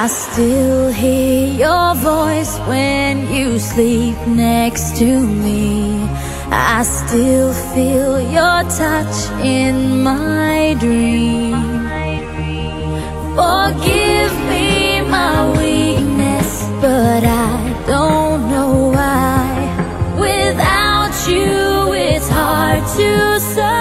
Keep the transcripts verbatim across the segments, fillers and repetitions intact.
I still hear your voice when you sleep next to me. I still feel your touch in my dream. Forgive me my weakness, but I don't know why. Without you, it's hard to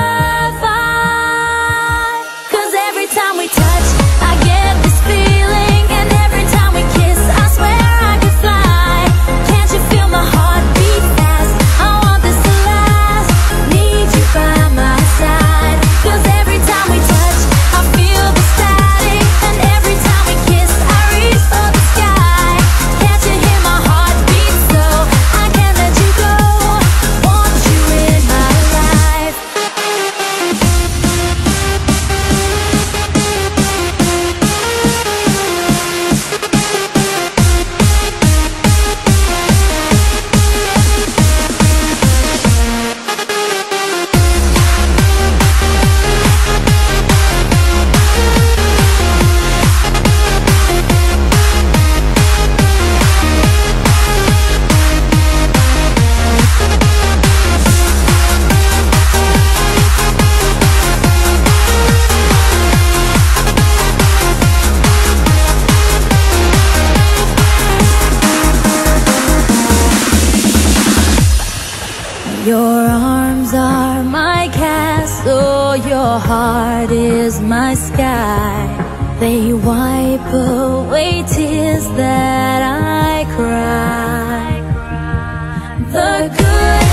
survive. 'Cause every time we touch, I get this feeling, and every time we kiss, I swear I could fly. Can't you feel my heart beat fast? I want this to last. Need you by my side. 'Cause every time we touch, I feel the static, and every time we kiss, I reach for the sky. Can't you hear my heart beat so? I can't let you go. Want you in my life. Your arms are my castle, your heart is my sky. They wipe away tears that I cry. The good